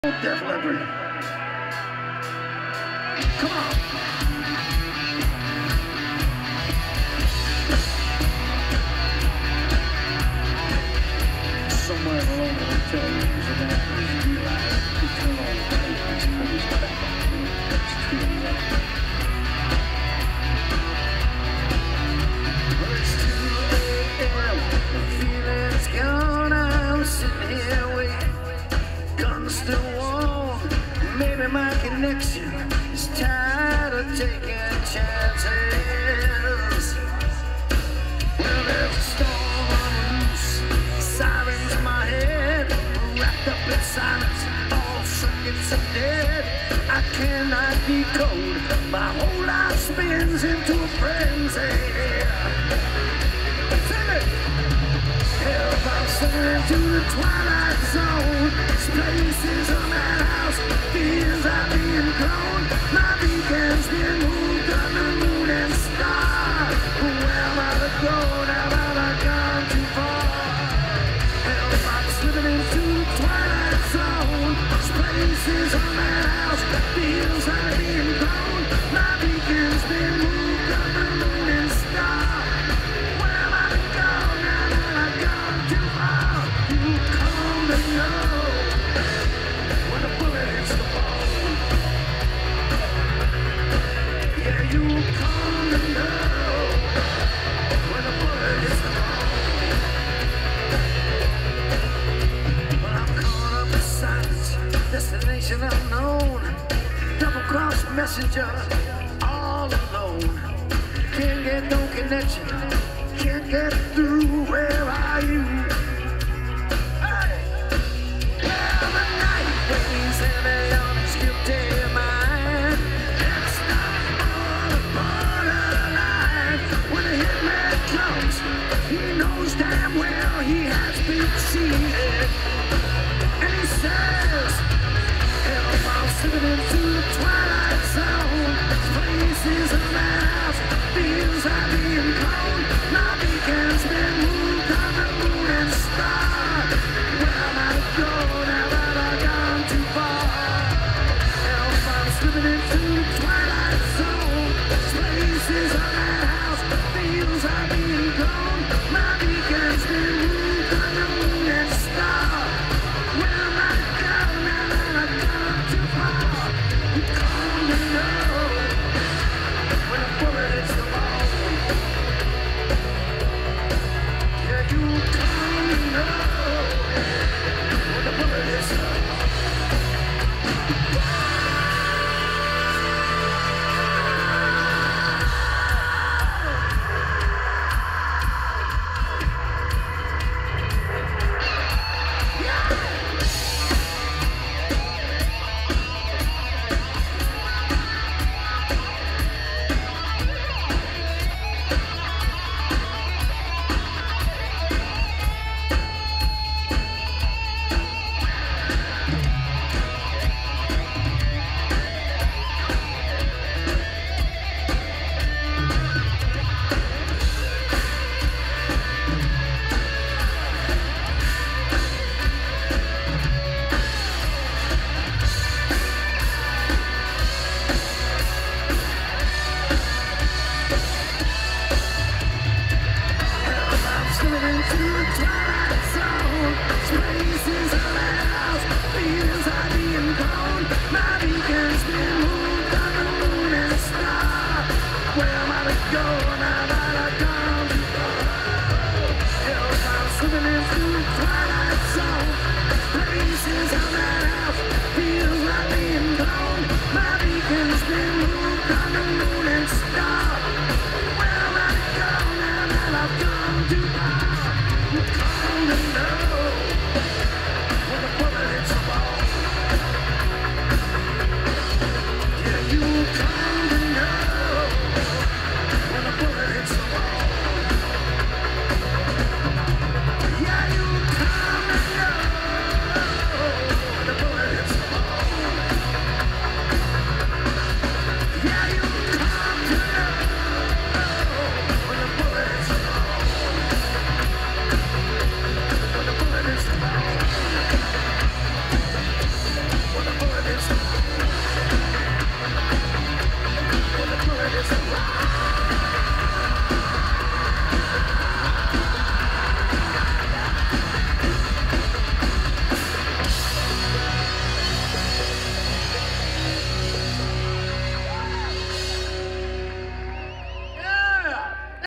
Def Leppard. Come on. Somewhere along the hotel rooms of that place, realize to turn on the light and turn his back on me. That's true. Well, it's 2 a.m. The feeling's gone. I'm sitting here waiting. Guns still warm. Maybe my connection is tired of taking chances. Well, there's a storm on the loose. Sirens in my head, wrapped up in silence. All circuits are dead. I cannot decode. My whole life spins into a frenzy. Sing it! Help, I'm slipping into the twilight zone. This place is a madhouse. Feels like being cloned. My beacon's been moved under the moon and stars. Where am I to go now that I've gone too far? Help, I'm slipping into the twilight zone. This place is a madhouse. Feels like being cloned. My beacon's been moved under the moon and stars. Where am I to go now that I've gone too far? You come to know when a bullet hits the bone. Yeah, you come to know when a bullet hits the bone. Well, I'm caught up in silence, destination unknown. Double-cross messenger, all alone. Can't get no connection, can't get through. Where are you?